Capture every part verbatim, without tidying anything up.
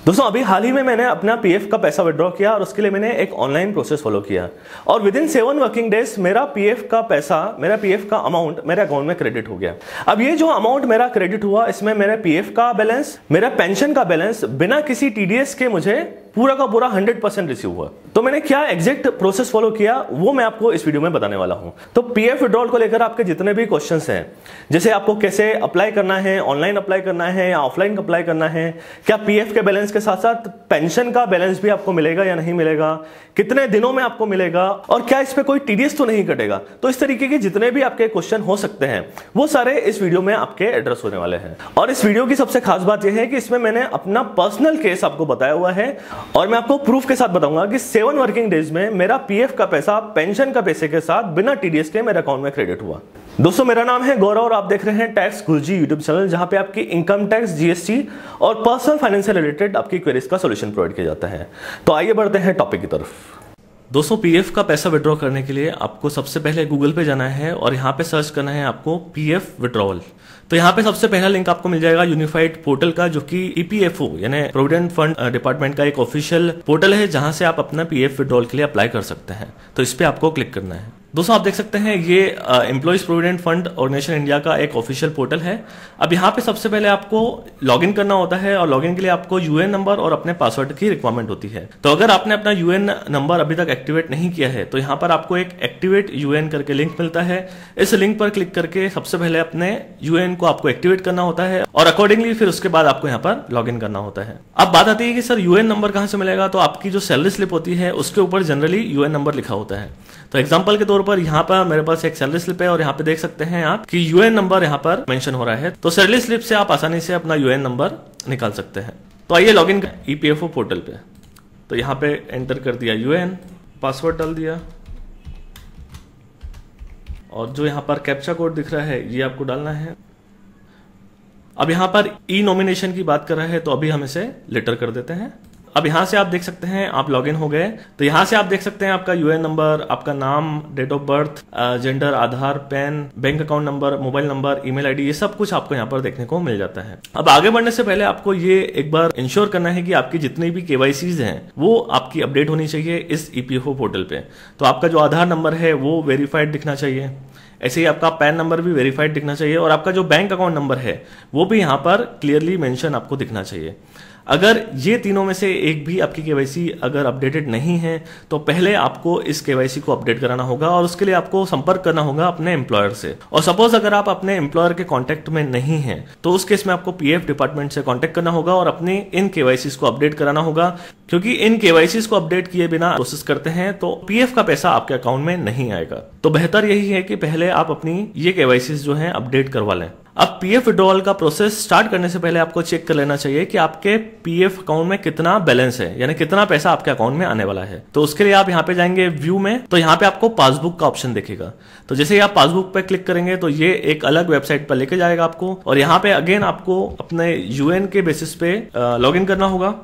दोस्तों अभी हाल ही में मैंने अपना पीएफ का पैसा विड्रॉ किया और उसके लिए मैंने एक ऑनलाइन प्रोसेस फॉलो किया और within seven working days मेरा पीएफ का पैसा मेरा पीएफ का अमाउंट मेरे अकाउंट में क्रेडिट हो गया। अब ये जो अमाउंट मेरा क्रेडिट हुआ इसमें मेरे पीएफ का बैलेंस, मेरा पेंशन का बैलेंस बिना किसी टीडीएस के मुझे पूरा का पूरा हंड्रेड परसेंट रिसीव हुआ। तो मैंने क्या एग्जैक्ट प्रोसेस फॉलो किया वो मैं आपको इस वीडियो में बताने वाला हूं। तो पीएफ विड्रॉल को लेकर आपके जितने भी क्वेश्चंस हैं, जैसे आपको कैसे अप्लाई करना है, ऑनलाइन अप्लाई करना है या ऑफलाइन अप्लाई करना है, क्या पीएफ के बैलेंस के साथ साथ पेंशन का बैलेंस भी आपको मिलेगा या नहीं मिलेगा, कितने दिनों में आपको मिलेगा और क्या इस पे कोई टीडीएस तो नहीं कटेगा, तो इस तरीके के जितने भी आपके क्वेश्चन हो सकते हैं वो सारे इस वीडियो में आपके एड्रेस होने वाले हैं। और इस वीडियो की सबसे खास बात यह है कि इसमें मैंने अपना पर्सनल केस आपको बताया हुआ है और मैं आपको प्रूफ के साथ बताऊंगा कि सेवन वर्किंग डेज में मेरा पीएफ का पैसा पेंशन का पैसे के साथ बिना टीडीएस के मेरे अकाउंट में क्रेडिट हुआ। दोस्तों मेरा नाम है गौरव और आप देख रहे हैं टैक्स गुरुजी यूट्यूब चैनल, जहां पे आपकी इनकम टैक्स, जीएसटी और पर्सनल फाइनेंस से रिलेटेड आपकी क्वेरीज का सॉल्यूशन प्रोवाइड किया जाता है। तो आइए बढ़ते हैं टॉपिक की तरफ। दोस्तों पीएफ का पैसा विड्रॉ करने के लिए आपको सबसे पहले गूगल पे जाना है और यहाँ पे सर्च करना है आपको पीएफ विड्रॉवल। तो यहाँ पे सबसे पहला लिंक आपको मिल जाएगा यूनिफाइड पोर्टल का, जो कि ईपीएफओ यानी प्रोविडेंट फंड डिपार्टमेंट का एक ऑफिशियल पोर्टल है जहां से आप अपना पीएफ विड्रॉल के लिए अप्लाई कर सकते हैं। तो इस पे आपको क्लिक करना है। दोस्तों आप देख सकते हैं ये employees provident fund organisation India का एक ऑफिशियल पोर्टल है। अब यहाँ पे सबसे पहले आपको लॉगिन करना होता है और लॉगिन के लिए आपको यूएन नंबर और अपने पासवर्ड की रिक्वायरमेंट होती है। तो अगर आपने अपना यूएन नंबर अभी तक एक्टिवेट नहीं किया है तो यहाँ पर आपको एक एक्टिवेट यूएन करके लिंक मिलता है। इस लिंक पर क्लिक करके सबसे पहले अपने यूएन को आपको एक्टिवेट करना होता है और अकॉर्डिंगली फिर उसके बाद आपको यहाँ पर लॉग इन करना होता है। अब बात आती है कि सर यूएन नंबर कहाँ से मिलेगा, तो आपकी जो सैलरी स्लिप होती है उसके ऊपर जनरली यूएन नंबर लिखा होता है। तो एग्जांपल के तौर पर यहाँ पर मेरे पास एक सैलरी स्लिप है और यहाँ पे देख सकते हैं आप कि यूएन नंबर यहाँ पर मेंशन हो रहा है। तो सैलरी स्लिप से आप आसानी से अपना यूएन नंबर निकाल सकते हैं। तो आइए लॉगिन करें ईपीएफओ पोर्टल पे। तो यहाँ पे एंटर कर दिया यूएन, पासवर्ड डाल दिया और जो यहाँ पर कैप्चा कोड दिख रहा है ये आपको डालना है। अब यहाँ पर ई नॉमिनेशन की बात कर रहा है तो अभी हम इसे लेटर कर देते हैं। अब यहाँ से आप देख सकते हैं आप लॉगिन हो गए। तो यहाँ से आप देख सकते हैं आपका यूएन नंबर, आपका नाम, date of birth, gender, Aadhaar, PAN, bank account number, mobile number, email ID, ये सब कुछ आपको यहाँ पर देखने को मिल जाता है। अब आगे बढ़ने से पहले आपको ये एक बार इंश्योर करना है कि आपकी जितनी भी केवाईसीज हैं वो आपकी अपडेट होनी चाहिए इस ईपीएफओ पोर्टल पे। तो आपका जो आधार नंबर है वो वेरीफाइड दिखना चाहिए, ऐसे ही आपका पैन नंबर भी वेरीफाइड दिखना चाहिए और आपका जो बैंक अकाउंट नंबर है वो भी यहाँ पर क्लियरली मेंशन आपको दिखना चाहिए। अगर ये तीनों में से एक भी आपकी केवाईसी अगर अपडेटेड नहीं है तो पहले आपको इस केवाईसी को अपडेट कराना होगा और उसके लिए आपको संपर्क करना होगा अपने एम्प्लॉयर से। और सपोज अगर आप अपने एम्प्लॉयर के कांटेक्ट में नहीं हैं तो उस केस में आपको पीएफ डिपार्टमेंट से कांटेक्ट करना होगा और अपनी इन केवाईसीज को अपडेट कराना होगा, क्योंकि इन केवाईसीज को अपडेट किए बिना प्रोसेस करते हैं तो पीएफ का पैसा आपके अकाउंट में नहीं आएगा। तो बेहतर यही है कि पहले आप अपनी ये केवाईसीज जो है अपडेट करवा लें। अब पीएफ विड्रॉल का प्रोसेस स्टार्ट करने से पहले आपको चेक कर लेना चाहिए कि आपके पीएफ अकाउंट में कितना बैलेंस है, यानी कितना पैसा आपके अकाउंट में आने वाला है। तो उसके लिए आप यहाँ पे जाएंगे व्यू में, तो यहाँ पे आपको पासबुक का ऑप्शन दिखेगा। तो जैसे ही आप पासबुक पे क्लिक करेंगे तो ये एक अलग वेबसाइट पर लेके जाएगा आपको और यहाँ पे अगेन आपको अपने यूएन के बेसिस पे लॉग इन करना होगा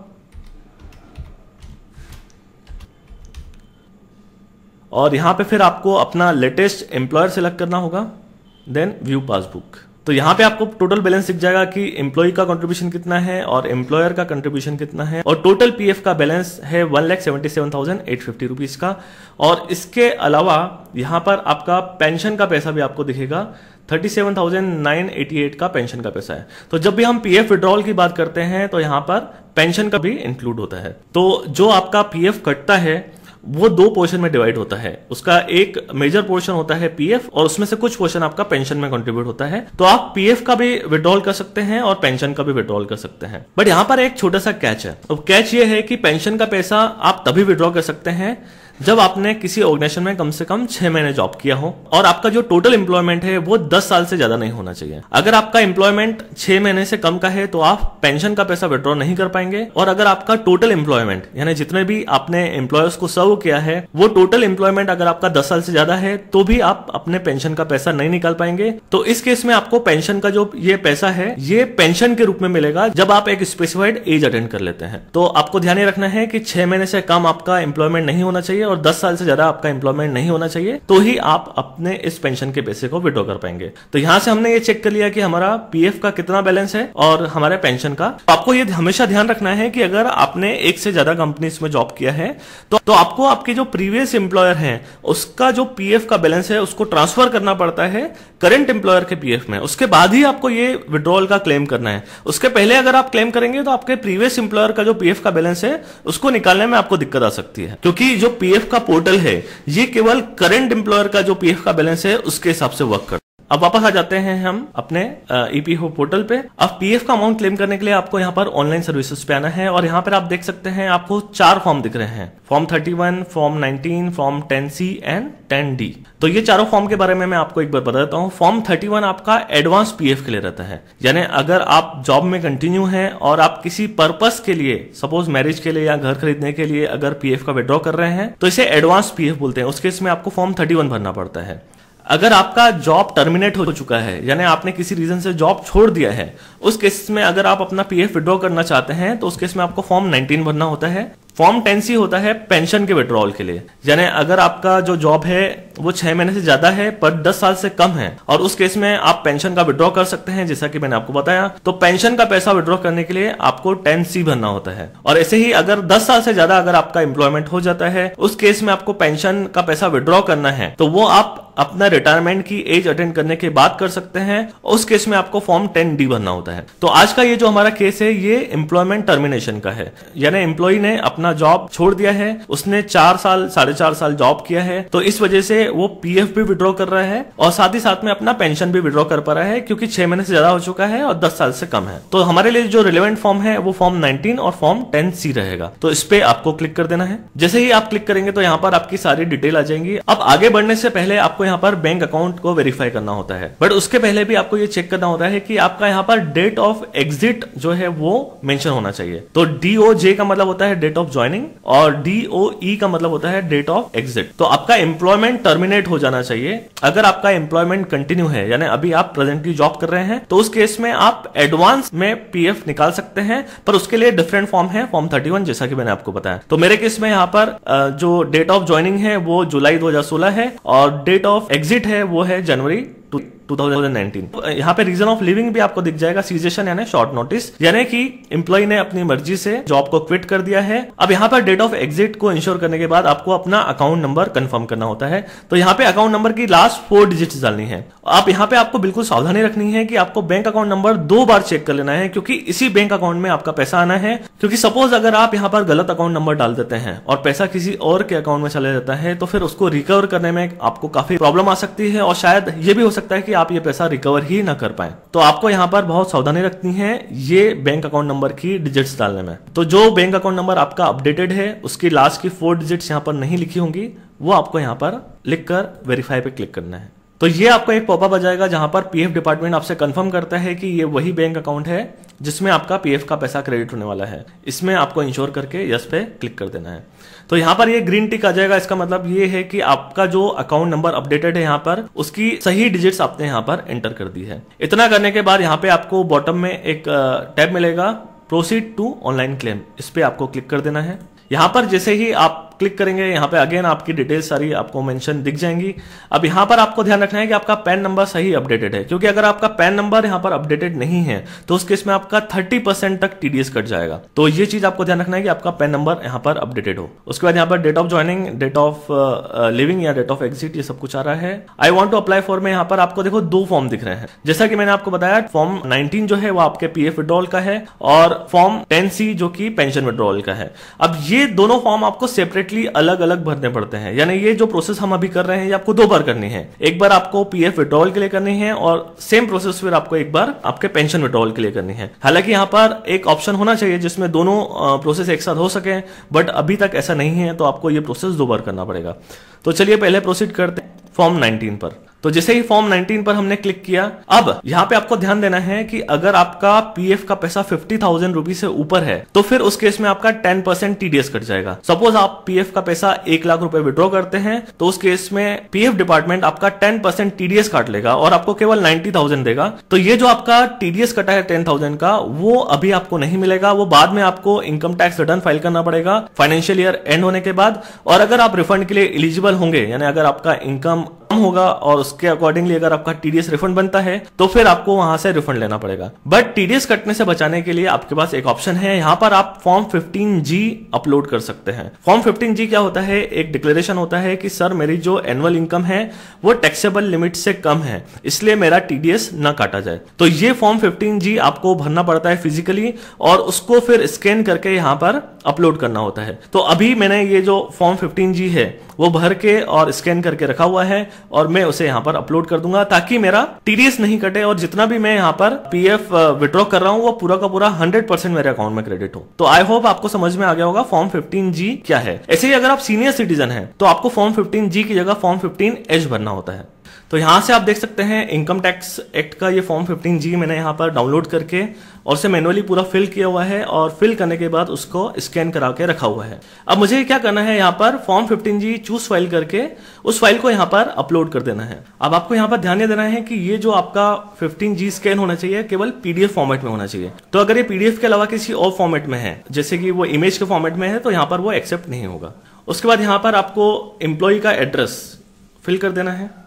और यहाँ पे फिर आपको अपना लेटेस्ट एम्प्लॉयर सेलेक्ट करना होगा, देन व्यू पासबुक। तो यहाँ पे आपको टोटल बैलेंस दिख जाएगा कि एम्प्लॉय का कंट्रीब्यूशन कितना है और एम्प्लॉयर का कंट्रीब्यूशन कितना है और टोटल पीएफ का बैलेंस है one lakh seventy seven thousand eight fifty rupees का। और इसके अलावा यहाँ पर आपका पेंशन का पैसा भी आपको दिखेगा, thirty seven thousand nine eighty eight का पेंशन का पैसा है। तो जब भी हम पीएफ विड्रॉल की बात करते हैं तो यहाँ पर पेंशन का भी इंक्लूड होता है। तो जो आपका पीएफ कटता है वो दो पोर्शन में डिवाइड होता है। उसका एक मेजर पोर्शन होता है पीएफ और उसमें से कुछ पोर्शन आपका पेंशन में कंट्रीब्यूट होता है। तो आप पीएफ का भी विड्रॉल कर सकते हैं और पेंशन का भी विड्रॉल कर सकते हैं। बट यहाँ पर एक छोटा सा कैच है। तो कैच ये है कि पेंशन का पैसा आप तभी विड्रॉ कर सकते हैं जब आपने किसी ऑर्गेनाइजेशन में कम से कम छह महीने जॉब किया हो और आपका जो टोटल एम्प्लॉयमेंट है वो दस साल से ज्यादा नहीं होना चाहिए। अगर आपका एम्प्लॉयमेंट छह महीने से कम का है तो आप पेंशन का पैसा विड्रॉ नहीं कर पाएंगे और अगर आपका टोटल एम्प्लॉयमेंट यानी जितने भी आपने एम्प्लॉयर्स को सर्व किया है वो टोटल एम्प्लॉयमेंट अगर आपका दस साल से ज्यादा है तो भी आप अपने पेंशन का पैसा नहीं निकाल पाएंगे। तो इस केस में आपको पेंशन का जो ये पैसा है ये पेंशन के रूप में मिलेगा जब आप एक स्पेसिफाइड एज अटेंड कर लेते हैं। तो आपको ध्यान रखना है कि छह महीने से कम आपका एम्प्लॉयमेंट नहीं होना चाहिए और दस साल से ज्यादा आपका एम्प्लॉयमेंट नहीं होना चाहिए, तो ही आप अपने इस पेंशन के पैसे को विड्रॉ कर पाएंगे। तो यहां से हमने ये चेक कर लिया कि हमारा पीएफ का कितना बैलेंस है और हमारे पेंशन का। तो आपको ये हमेशा ध्यान रखना है कि अगर आपने एक से ज्यादा कंपनीज में जॉब किया है तो, तो आपको आपके जो प्रीवियस एम्प्लॉयर है उसका जो पीएफ का बैलेंस है उसको ट्रांसफर करना पड़ता है करंट एम्प्लॉयर के पीएफ में। उसके बाद ही आपको ये विड्रॉल का क्लेम करना है। उसके पहले अगर आप क्लेम करेंगे तो आपके प्रीवियस एम्प्लॉयर का जो पीएफ का बैलेंस है उसको निकालने में आपको दिक्कत आ सकती है, क्योंकि जो पीएफ का पोर्टल है ये केवल करंट एम्प्लॉयर का जो पीएफ का बैलेंस है उसके हिसाब से वर्क करता है। अब वापस आ जाते हैं हम अपने ईपीएफओ पोर्टल पे। अब पीएफ का अमाउंट क्लेम करने के लिए आपको यहाँ पर ऑनलाइन सर्विसेज पे आना है और यहाँ पर आप देख सकते हैं आपको चार फॉर्म दिख रहे हैं, form thirty one, form nineteen, form ten C and ten D. तो ये चारों फॉर्म के बारे में मैं आपको एक बार बता देता हूँ। फॉर्म थर्टी वन आपका एडवांस पीएफ के लिए रहता है, यानी अगर आप जॉब में कंटिन्यू हैं और आप किसी पर्पस के लिए, सपोज मैरिज के लिए या घर खरीदने के लिए अगर पीएफ का विड्रॉ कर रहे हैं तो इसे एडवांस पीएफ बोलते हैं। उस केस में आपको फॉर्म थर्टी वन भरना पड़ता है। अगर आपका जॉब टर्मिनेट हो चुका है, यानी आपने किसी रीजन से जॉब छोड़ दिया है, उस केस में अगर आप अपना पीएफ विड्रॉ करना चाहते हैं तो उस केस में आपको फॉर्म नाइनटीन भरना होता है। फॉर्म टेन सी होता है पेंशन के विड्रॉल के लिए, यानी अगर आपका जो जॉब है वो छह महीने से ज्यादा है पर दस साल से कम है और उस केस में आप पेंशन का विड्रॉ कर सकते हैं, जैसा कि मैंने आपको बताया। तो पेंशन का पैसा विड्रॉ करने के लिए आपको टेन सी भरना होता है। और ऐसे ही अगर दस साल से ज्यादा अगर आपका एम्प्लॉयमेंट हो जाता है, उस केस में आपको पेंशन का पैसा विड्रॉ करना है तो वो आप अपना रिटायरमेंट की एज अटेंड करने के बाद कर सकते हैं। उस केस में आपको फॉर्म टेन डी भरना होता है। तो आज का ये जो हमारा केस है ये एम्प्लॉयमेंट टर्मिनेशन का है, यानी एम्प्लॉय ने अपना जॉब छोड़ दिया है, उसने चार साल साढ़े चार साल जॉब किया है, तो इस वजह से वो पीएफ भी विड्रॉ कर रहा है और साथ ही साथ में अपना पेंशन भी विड्रॉ कर पा रहा है, क्योंकि छह महीने से ज्यादा हो चुका है और दस साल से कम है। तो हमारे लिए जो रिलेवेंट फॉर्म है वो फॉर्म नाइनटीन और फॉर्म टेन सी रहेगा। तो इस पे आपको क्लिक कर देना है। जैसे ही आप क्लिक करेंगे तो यहाँ पर आपकी सारी डिटेल आ जाएंगी। अब आगे बढ़ने से पहले आपको यहाँ पर बैंक अकाउंट को वेरीफाई करना होता है, बट उसके पहले भी आपको ये चेक करना होता है कि आपका यहाँ पर डेट ऑफ एग्जिट जो है वो मेंशन होना चाहिए। तो डीओजे का मतलब होता है डेट ऑफ ज्वाइनिंग और डीओई का मतलब होता है डेट ऑफ एग्जिट। तो आपका एम्प्लॉयमेंट टर्मिनेट हो जाना चाहिए। अगर आपका एम्प्लॉयमेंट कंटिन्यू है, यानी अभी आप प्रेजेंटली जॉब कर रहे हैं, तो उस केस में आप एडवांस में पीएफ निकाल सकते हैं, पर उसके लिए डिफरेंट फॉर्म है, फॉर्म थर्टी वन, जैसा कि मैंने आपको बताया। तो मेरे केस में यहाँ पर जो डेट ऑफ ज्वाइनिंग है वो जुलाई दो हजार सोलह है और डेट ऑफ एग्जिट है वो है जनवरी टू थाउजेंड नाइनटीन। यहाँ पे रीजन ऑफ लिविंग भी आपको दिख जाएगा, सीजेशन यानी शॉर्ट नोटिस, यानी कि एम्प्लॉय ने अपनी मर्जी से जॉब को क्विट कर दिया है। अब यहाँ पर डेट ऑफ एग्जिट को इंश्योर करने के बाद आपको अपना अकाउंट नंबर कंफर्म करना होता है। तो यहाँ पे अकाउंट नंबर की लास्ट फोर डिजिट्स डालनी है। आप यहाँ पे आपको बिल्कुल सावधानी रखनी है कि आपको बैंक अकाउंट नंबर दो बार चेक कर लेना है, क्योंकि इसी बैंक अकाउंट में आपका पैसा आना है। क्योंकि सपोज अगर आप यहाँ पर गलत अकाउंट नंबर डाल देते हैं और पैसा किसी और के अकाउंट में चले जाता है तो फिर उसको रिकवर करने में आपको काफी प्रॉब्लम आ सकती है और शायद ये भी हो सकता है कि आप ये पैसा रिकवर ही ना कर पाए। तो आपको यहाँ पर बहुत सावधानी रखनी है ये बैंक अकाउंट नंबर की डिजिट्स डालने में। तो जो बैंक अकाउंट नंबर आपका अपडेटेड है उसकी लास्ट की फोर डिजिट्स यहाँ पर नहीं लिखी होंगी, वो आपको यहाँ पर लिखकर वेरीफाई पे क्लिक करना है। तो ये आपको एक पॉपअप आ जाएगा जहां पर पीएफ डिपार्टमेंट आपसे कंफर्म करता है कि ये वही बैंक अकाउंट है जिसमें आपका पीएफ का पैसा क्रेडिट होने वाला है। इसमें आपको इंश्योर करके यस पे क्लिक कर देना है। तो यहाँ पर ये ग्रीन टिक आ जाएगा। इसका मतलब ये है कि आपका जो अकाउंट नंबर अपडेटेड है यहाँ पर उसकी सही डिजिट्स आपने यहाँ पर एंटर कर दी है। इतना करने के बाद यहाँ पे आपको बॉटम में एक टैब मिलेगा, प्रोसीड टू ऑनलाइन क्लेम। इस पे आपको क्लिक कर देना है। यहाँ पर जैसे ही आप क्लिक करेंगे यहाँ पे अगेन आपकी डिटेल्स सारी आपको मेंशन दिख जाएंगी। अब यहाँ पर आपको ध्यान रखना है कि आपका पैन नंबर सही अपडेटेड है, क्योंकि अगर आपका पैन नंबर यहाँ पर अपडेटेड नहीं है तो उस केस में आपका थर्टी परसेंट तक टीडीएस कट जाएगा। तो ये चीज आपको ध्यान रखना है कि आपका पैन नंबर यहाँ पर अपडेटेड हो। उसके बाद यहाँ पर date of joining, date of leaving या डेट ऑफ एग्जिट, ये सब कुछ आ रहा है। I want to apply for में यहाँ पर आपको देखो दो फॉर्म दिख रहे हैं। जैसा कि मैंने आपको बताया फॉर्म नाइनटीन जो है वो आपके पीएफ विड्रॉल का है और फॉर्म टेन सी जो कि पेंशन विड्रॉल का है। अब ये दोनों फॉर्म आपको सेपरेटली अलग अलग भरने पड़ते हैं, यानी ये जो प्रोसेस हम अभी कर रहे हैं ये आपको दो बार करनी है। एक बार आपको पीएफ विड्रॉल के लिए करनी है और सेम प्रोसेस फिर आपको एक बार आपके पेंशन विड्रॉल के लिए करनी है। हालांकि यहाँ पर एक ऑप्शन होना चाहिए जिसमें दोनों प्रोसेस एक साथ हो सके, बट अभी तक ऐसा नहीं है, तो आपको ये प्रोसेस दो बार करना पड़ेगा। तो चलिए पहले प्रोसीड करते हैं फॉर्म नाइनटीन पर। तो जैसे ही फॉर्म नाइनटीन पर हमने क्लिक किया, अब यहाँ पे आपको ध्यान देना है कि अगर आपका पीएफ का पैसा फिफ्टी थाउजेंड रुपीज से ऊपर है तो फिर उस केस में आपका टेन परसेंट टीडीएस कट जाएगा। सपोज आप पीएफ का पैसा एक लाख रुपए विड्रॉ करते हैं तो उस केस में पीएफ डिपार्टमेंट आपका टेन परसेंट टीडीएस काट लेगा और आपको केवल नाइन्टी थाउजेंड देगा। तो ये जो आपका टीडीएस कटा है टेन थाउजेंड का, वो अभी आपको नहीं मिलेगा, वो बाद में आपको इनकम टैक्स रिटर्न फाइल करना पड़ेगा फाइनेंशियल ईयर एंड होने के बाद। और अगर आप रिफंड के लिए एलिजिबल होंगे, यानी अगर आपका इनकम कम होगा और उसके अकॉर्डिंगली अगर आपका टीडीएस रिफंड बनता है तो फिर आपको वहां से रिफंड लेना पड़ेगा। बट टीडीएस कटने से बचाने के लिए आपके पास एक ऑप्शन है, यहां पर आप फॉर्म फिफ्टीन जी अपलोड कर सकते हैं। फॉर्म फिफ्टीन जी क्या होता है? एक डिक्लेरेशन होता है कि सर मेरी जो एनुअल इनकम है वो टैक्सेबल लिमिट से कम है, इसलिए मेरा टीडीएस ना काटा जाए। तो ये फॉर्म फिफ्टीन जी आपको भरना पड़ता है फिजिकली और उसको फिर स्कैन करके यहां पर अपलोड करना होता है। तो अभी मैंने ये जो फॉर्म फिफ्टीन जी है वो भर के और स्कैन करके रखा हुआ है और मैं उसे यहां पर अपलोड कर दूंगा ताकि मेरा टीडीएस नहीं कटे और जितना भी मैं यहां पर पीएफ विड्रॉ कर रहा हूं वो पूरा का पूरा हंड्रेड परसेंट मेरे अकाउंट में क्रेडिट हो। तो आई होप आपको समझ में आ गया होगा फॉर्म फिफ्टीन जी क्या है। ऐसे ही अगर आप सीनियर सिटीजन हैं तो आपको फॉर्म फिफ्टीन जी की जगह फॉर्म फिफ्टीन एच भरना होता है। तो यहां से आप देख सकते हैं इनकम टैक्स एक्ट का ये फॉर्म फिफ्टीन जी मैंने यहां पर डाउनलोड करके और उसे मैनुअली पूरा फिल किया हुआ है और फिल करने के बाद उसको स्कैन करा के रखा हुआ है। अब मुझे क्या करना है, यहां पर form fifteen G choose file करके उस फाइल को यहां पर अपलोड कर देना है। अब आपको यहां पर ध्यान देना है कि ये जो आपका फिफ्टीन जी स्कैन होना चाहिए केवल पीडीएफ फॉर्मेट में होना चाहिए। तो अगर ये पीडीएफ के अलावा किसी और फॉर्मेट में है, जैसे कि वो इमेज के फॉर्मेट में है, तो यहां पर वो एक्सेप्ट नहीं होगा। उसके बाद यहां पर आपको एम्प्लॉय का एड्रेस फिल कर देना है।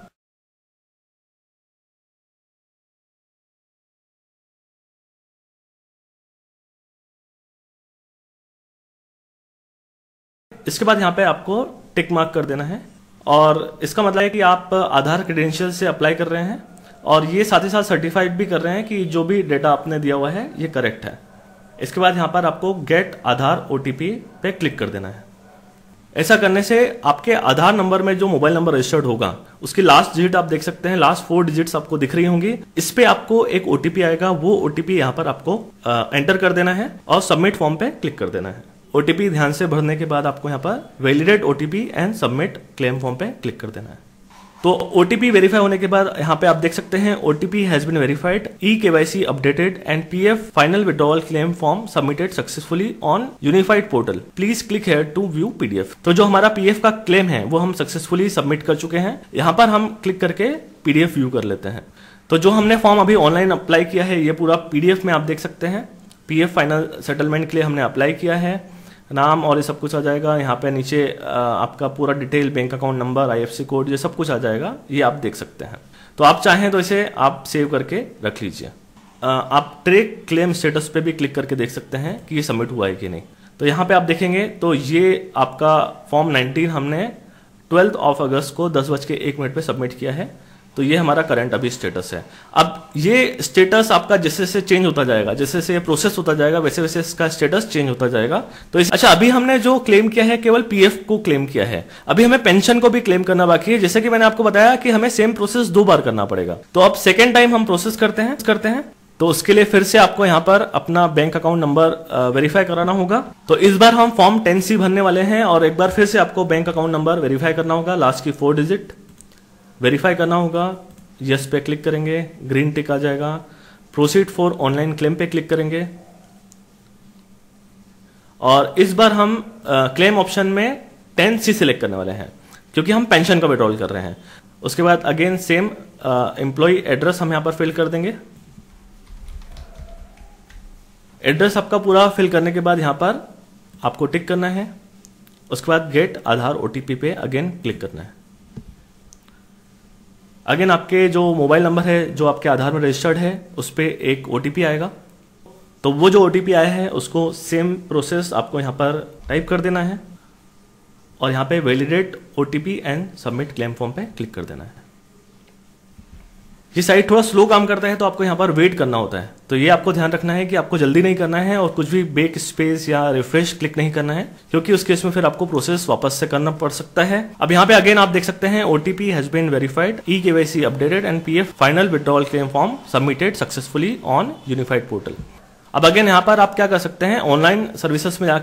इसके बाद यहाँ पे आपको टिक मार्क कर देना है और इसका मतलब है कि आप आधार क्रेडेंशियल से अप्लाई कर रहे हैं और ये साथ ही साथ सर्टिफाइड भी कर रहे हैं कि जो भी डेटा आपने दिया हुआ है ये करेक्ट है। इसके बाद यहाँ पर आपको गेट आधार ओटीपी पे क्लिक कर देना है। ऐसा करने से आपके आधार नंबर में जो मोबाइल नंबर रजिस्टर्ड होगा उसकी लास्ट डिजिट आप देख सकते हैं, लास्ट फोर डिजिट्स आपको दिख रही होंगी। इस पे आपको एक ओटीपी आएगा, वो ओटीपी यहाँ पर आपको आ, एंटर कर देना है और सबमिट फॉर्म पे क्लिक कर देना है। ओटीपी ध्यान से भरने के बाद आपको यहाँ पर validate OTP and submit claim form पे क्लिक कर देना है। तो ओटीपी वेरीफाई होने के बाद यहाँ पे आप देख सकते हैं OTP has been verified, e KYC updated and PF final withdrawal claim form submitted successfully on unified portal, please click here to view PDF. तो जो हमारा पीएफ का क्लेम है वो हम सक्सेसफुली सबमिट कर चुके हैं। यहाँ पर हम क्लिक करके पीडीएफ व्यू कर लेते हैं। तो जो हमने फॉर्म अभी ऑनलाइन अप्लाई किया है ये पूरा पीडीएफ में आप देख सकते हैं। पीएफ फाइनल सेटलमेंट के लिए हमने अप्लाई किया है, नाम और ये सब कुछ आ जाएगा। यहाँ पे नीचे आपका पूरा detail, bank account number, IFSC code, ये सब कुछ आ जाएगा, ये आप देख सकते हैं। तो आप चाहें तो इसे आप सेव करके रख लीजिए। आप ट्रैक क्लेम स्टेटस पे भी क्लिक करके देख सकते हैं कि ये सबमिट हुआ है कि नहीं। तो यहाँ पे आप देखेंगे तो ये आपका फॉर्म नाइनटीन हमने ट्वेल्थ ऑफ अगस्त को दस बज के एक मिनट पे सबमिट किया है। तो ये हमारा करंट अभी स्टेटस है। अब ये स्टेटस आपका जैसे जैसे चेंज होता जाएगा, जैसे जैसे प्रोसेस होता जाएगा वैसे वैसे इसका स्टेटस चेंज होता जाएगा। तो इस, अच्छा अभी हमने जो क्लेम किया है केवल पीएफ को क्लेम किया है, अभी हमें पेंशन को भी क्लेम करना बाकी है। जैसे कि मैंने आपको बताया कि हमें सेम प्रोसेस दो बार करना पड़ेगा। तो अब सेकेंड टाइम हम प्रोसेस करते हैं करते हैं तो उसके लिए फिर से आपको यहाँ पर अपना बैंक अकाउंट नंबर वेरीफाई कराना होगा। तो इस बार हम फॉर्म टेन सी भरने वाले हैं और एक बार फिर से आपको बैंक अकाउंट नंबर वेरीफाई करना होगा, लास्ट की फोर डिजिट वेरीफाई करना होगा। यस पे क्लिक करेंगे, ग्रीन टिक आ जाएगा। प्रोसीड फॉर ऑनलाइन क्लेम पे क्लिक करेंगे और इस बार हम क्लेम ऑप्शन में टेन सी सिलेक्ट करने वाले हैं क्योंकि हम पेंशन का विड्रॉल कर रहे हैं। उसके बाद अगेन सेम एम्प्लॉय एड्रेस हम यहां पर फिल कर देंगे। एड्रेस आपका पूरा फिल करने के बाद यहां पर आपको टिक करना है। उसके बाद गेट आधार ओटीपी पे अगेन क्लिक करना है। अगेन आपके जो मोबाइल नंबर है जो आपके आधार में रजिस्टर्ड है उस पर एक ओटीपी आएगा। तो वो जो ओटीपी आया है उसको सेम प्रोसेस आपको यहाँ पर टाइप कर देना है और यहाँ पे validate OTP and submit claim form पे क्लिक कर देना है। ये साइट थोड़ा स्लो काम करता है तो आपको यहाँ पर वेट करना होता है। तो ये आपको ध्यान रखना है कि आपको जल्दी नहीं करना है और कुछ भी बैक स्पेस या रिफ्रेश क्लिक नहीं करना है क्योंकि उस केस में फिर आपको प्रोसेस वापस से करना पड़ सकता है। अब यहाँ पे अगेन आप देख सकते हैं OTP has been verified, e KYC updated and PF final withdrawal claim form submitted successfully on unified portal. अब अगेन यहाँ पर आप क्या कर सकते हैं, ऑनलाइन सर्विसेज में जाकर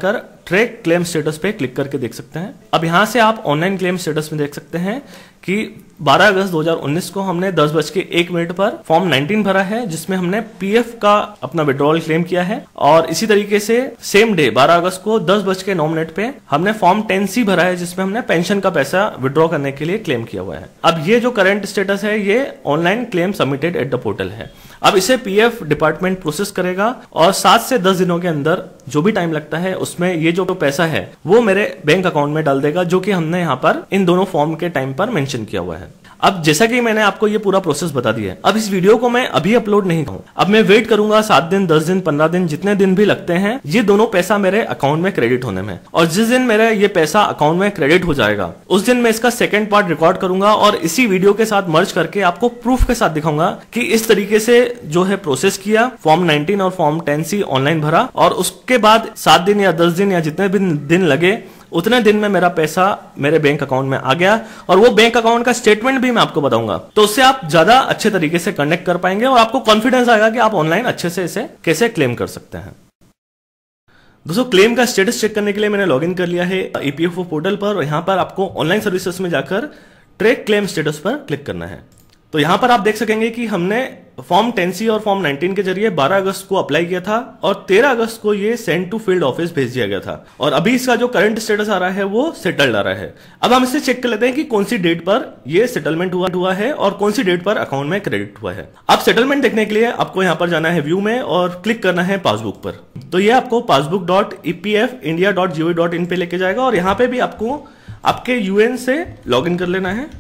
ट्रैक क्लेम स्टेटस पे क्लिक करके देख सकते हैं। अब यहां से आप ऑनलाइन क्लेम स्टेटस में देख सकते हैं कि बारह अगस्त दो हज़ार उन्नीस को हमने दस बज के एक मिनट पर फॉर्म नाइनटीन भरा है, जिसमें हमने पीएफ का अपना विड्रॉल क्लेम किया है। और इसी तरीके से सेम डे बारह अगस्त को दस बज के नौ मिनट पे हमने फॉर्म टेन सी भरा है, जिसमें हमने पेंशन का पैसा विड्रॉ करने के लिए क्लेम किया हुआ है। अब ये जो करंट स्टेटस है ये online claim submitted at the portal है। अब इसे पीएफ डिपार्टमेंट प्रोसेस करेगा और सात से दस दिनों के अंदर जो भी टाइम लगता है उसमें ये जो पैसा है वो मेरे बैंक अकाउंट में डाल देगा, जो कि हमने यहाँ पर इन दोनों फॉर्म के टाइम पर मेंशन किया हुआ है। अब जैसा कि मैंने आपको ये पूरा प्रोसेस बता दिया है, अब इस वीडियो को मैं अभी अपलोड नहीं करूँ, अब मैं वेट करूंगा सात दिन, दस दिन, पंद्रह दिन, जितने दिन भी लगते हैं ये दोनों पैसा मेरे अकाउंट में क्रेडिट होने में। और जिस दिन मेरा ये पैसा अकाउंट में क्रेडिट हो जाएगा उस दिन मैं इसका सेकंड पार्ट रिकॉर्ड करूंगा और इसी वीडियो के साथ मर्ज करके आपको प्रूफ के साथ दिखाऊंगा कि इस तरीके से जो है प्रोसेस किया, फॉर्म नाइनटीन और फॉर्म टेन सी ऑनलाइन भरा और उसके बाद सात दिन या दस दिन या जितने भी दिन लगे उतने दिन में मेरा पैसा मेरे बैंक अकाउंट में आ गया। और वो बैंक अकाउंट का स्टेटमेंट भी मैं आपको बताऊंगा, तो उससे आप ज्यादा अच्छे तरीके से कनेक्ट कर पाएंगे और आपको कॉन्फिडेंस आएगा कि आप ऑनलाइन अच्छे से इसे कैसे क्लेम कर सकते हैं। दोस्तों, क्लेम का स्टेटस चेक करने के लिए मैंने लॉगिन कर लिया है ईपीएफओ पोर्टल पर और यहां पर आपको ऑनलाइन सर्विसेज में जाकर ट्रैक क्लेम स्टेटस पर क्लिक करना है। तो यहां पर आप देख सकेंगे कि हमने फॉर्म टेन सी और फॉर्म नाइनटीन के जरिए बारह अगस्त को अप्लाई किया था और तेरह अगस्त को ये सेंड टू फील्ड ऑफिस भेज दिया गया था और अभी इसका जो करंट स्टेटस आ रहा है वो सेटल्ड आ रहा है। अब हम इसे चेक कर लेते हैं कि कौन सी डेट पर ये सेटलमेंट हुआ हुआ है और कौन सी डेट पर अकाउंट में क्रेडिट हुआ है। अब सेटलमेंट देखने के लिए आपको यहाँ पर जाना है व्यू में और क्लिक करना है पासबुक पर। तो ये आपको passbook dot E P F India dot G O V dot in पे लेके जाएगा और यहाँ पे भी आपको आपके यूएन से लॉग इन कर लेना है।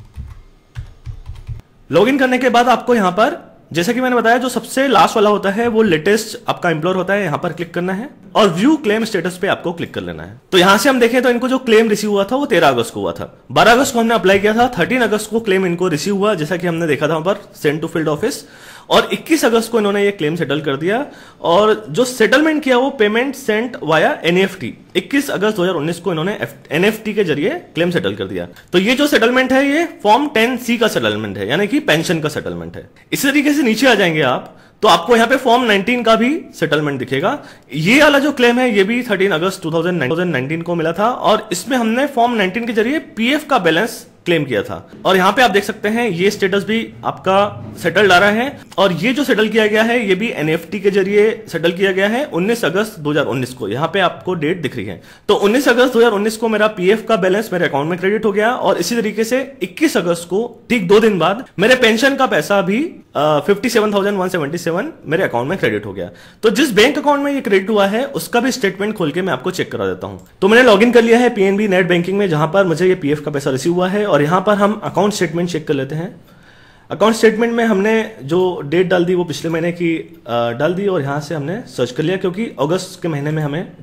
लॉगिन करने के बाद आपको यहां पर, जैसा कि मैंने बताया, जो सबसे लास्ट वाला होता है वो लेटेस्ट आपका एम्प्लॉयर होता है, यहां पर क्लिक करना है और व्यू क्लेम स्टेटस पे आपको क्लिक कर लेना है। तो यहां से हम देखें तो इनको जो क्लेम रिसीव हुआ था वो तेरह अगस्त को हुआ था, बारह अगस्त को हमने अप्लाई किया था, तेरह अगस्त को क्लेम इनको रिसीव हुआ जैसा कि हमने देखा था वहां पर सेंड टू फील्ड ऑफिस, और इक्कीस अगस्त को इन्होंने ये क्लेम सेटल कर दिया और जो सेटलमेंट किया वो पेमेंट सेंट वाया एनईएफटी इक्कीस अगस्त दो हज़ार उन्नीस को इन्होंने एनईएफटी के जरिए क्लेम सेटल कर दिया। तो ये जो सेटलमेंट है ये फॉर्म टेन सी का सेटलमेंट है, यानी कि पेंशन का सेटलमेंट है। इसी तरीके से नीचे आ जाएंगे आप तो आपको यहाँ पे फॉर्म नाइनटीन का भी सेटलमेंट दिखेगा। ये वाला जो क्लेम है ये भी तेरह अगस्त दो हज़ार उन्नीस को मिला था और इसमें हमने फॉर्म नाइनटीन के जरिए पीएफ का बैलेंस क्लेम किया था और यहाँ पे आप देख सकते हैं ये स्टेटस भी आपका सेटल्ड आ रहा है और ये जो सेटल किया गया है ये भी एनईएफटी के जरिए सेटल किया गया है उन्नीस अगस्त दो हज़ार उन्नीस को। यहाँ पे आपको डेट दिख रही है। तो उन्नीस अगस्त दो हज़ार उन्नीस को मेरा पीएफ का बैलेंस मेरे अकाउंट में क्रेडिट हो गया और इसी तरीके से इक्कीस अगस्त को ठीक दो दिन बाद मेरे पेंशन का पैसा भी fifty seven thousand one seventy seven मेरे अकाउंट में क्रेडिट हो गया। तो जिस बैंक अकाउंट में ये क्रेडिट हुआ है उसका भी स्टेटमेंट खोल के मैं आपको चेक करा देता हूं। तो मैंने लॉगिन कर लिया है पीएनबी नेट बैंकिंग में, जहां पर मुझे ये पीएफ का पैसा रिसीव हुआ है और यहां पर हम अकाउंट स्टेटमेंट चेक कर लेते हैं। अकाउंट स्टेटमेंट में हमने जो डेट डाल दी वो पिछले महीने की डाल दी और यहां से हमने सर्च कर लिया क्योंकि अगस्त के महीने में हमें,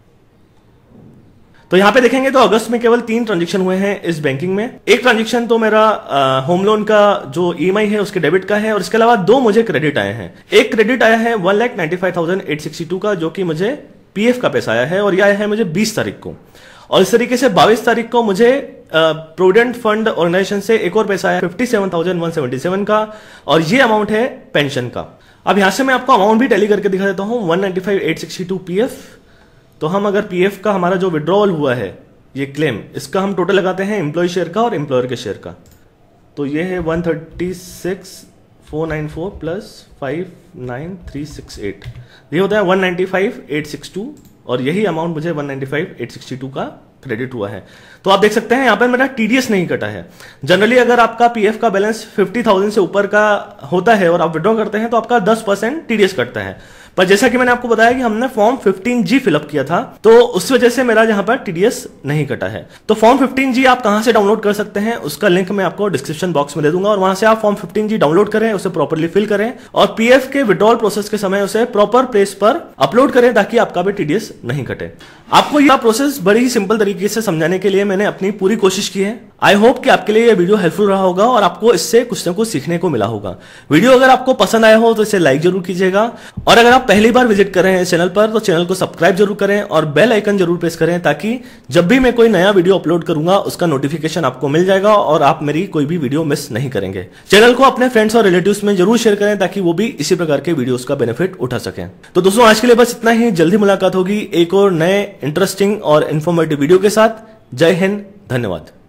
तो यहां पे देखेंगे तो अगस्त में केवल तीन ट्रांजैक्शन हुए हैं इस बैंकिंग में। एक ट्रांजैक्शन तो मेरा होम लोन का जो ईएमआई है उसके डेबिट का है और इसके अलावा दो मुझे क्रेडिट आए हैं। एक क्रेडिट आया है one lakh ninety five thousand eight sixty two का, जो कि मुझे पीएफ का पैसा आया है और यह आया है मुझे बीस तारीख को। और इस तरीके से बाईस तारीख को मुझे प्रोविडेंट फंड ऑर्गेनाइजेशन से एक और पैसा आया fifty seven thousand one seventy seven का और ये अमाउंट है पेंशन का। अब यहां से मैं आपको अमाउंट भी टैली करके दिखा देता हूं, one ninety five eight sixty two PF. तो हम अगर पीएफ का हमारा जो विड्रॉवल हुआ है ये क्लेम, इसका हम टोटल लगाते हैं एम्प्लॉय शेयर का और एम्प्लॉयर के शेयर का, तो ये है one thirty six four nine four plus five nine three six eight, ये होता है one ninety five eight six two और यही अमाउंट मुझे one ninety five eight sixty two का क्रेडिट हुआ है। तो आप देख सकते हैं यहाँ पर मेरा टीडीएस नहीं कटा है। जनरली अगर आपका पीएफ का बैलेंस फिफ्टी थाउजेंड से ऊपर का होता है और आप विड्रॉ करते हैं तो आपका टेन परसेंट टीडीएस कटता है, पर जैसा कि मैंने आपको बताया कि हमने फॉर्म फिफ्टीन जी फिलअप किया था तो उस वजह से मेरा यहाँ पर टीडीएस नहीं कटा है। तो फॉर्म फिफ्टीन जी आप कहां से डाउनलोड कर सकते हैं उसका लिंक मैं आपको डिस्क्रिप्शन बॉक्स में दे दूंगा और वहां से आप फॉर्म फिफ्टीन जी डाउनलोड करें, उसे प्रॉपर्ली फिल करें और पीएफ के विड्रॉल प्रोसेस के समय उसे प्रॉपर प्लेस पर अपलोड करें ताकि आपका भी टीडीएस नहीं कटे। आपको यह प्रोसेस बड़ी ही सिंपल तरीके से समझाने के लिए मैंने अपनी पूरी कोशिश की है। आई होप कि आपके लिए यह वीडियो हेल्पफुल रहा होगा और आपको इससे कुछ ना कुछ सीखने को मिला होगा। वीडियो अगर आपको पसंद आया हो तो इसे लाइक जरूर कीजिएगा और अगर आप पहली बार विजिट कर रहे हैं चैनल पर तो चैनल को सब्सक्राइब जरूर करें और बेल आइकन जरूर प्रेस करें ताकि जब भी मैं कोई नया वीडियो अपलोड करूंगा उसका नोटिफिकेशन आपको मिल जाएगा और आप मेरी कोई भी वीडियो मिस नहीं करेंगे। चैनल को अपने फ्रेंड्स और रिलेटिव्स में जरूर शेयर करें ताकि वो भी इसी प्रकार के वीडियोस का बेनिफिट उठा सकें। तो दोस्तों आज के लिए बस इतना ही। जल्दी मुलाकात होगी एक और नए इंटरेस्टिंग और इंफॉर्मेटिव वीडियो के साथ। जय हिंद, धन्यवाद।